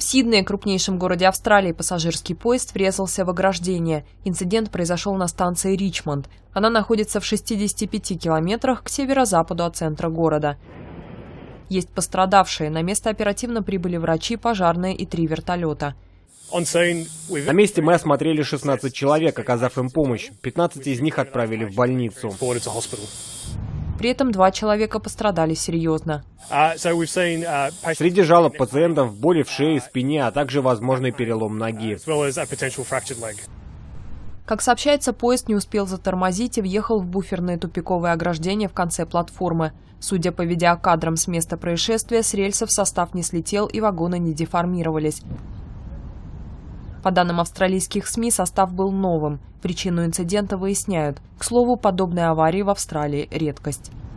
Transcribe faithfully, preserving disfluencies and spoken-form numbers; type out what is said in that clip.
Сиднее, крупнейшем городе Австралии, пассажирский поезд врезался в ограждение. Инцидент произошел на станции Ричмонд. Она находится в шестидесяти пяти километрах к северо-западу от центра города. Есть пострадавшие. На место оперативно прибыли врачи, пожарные и три вертолета. На месте мы осмотрели шестнадцать человек, оказав им помощь. пятнадцать из них отправили в больницу. При этом два человека пострадали серьезно. Среди жалоб пациентов боли в шее, спине, а также возможный перелом ноги. Как сообщается, поезд не успел затормозить и въехал в буферное тупиковое ограждение в конце платформы. Судя по видеокадрам с места происшествия, с рельсов состав не слетел и вагоны не деформировались. По данным австралийских СМИ, состав был новым. Причину инцидента выясняют. К слову, подобные аварии в Австралии – редкость.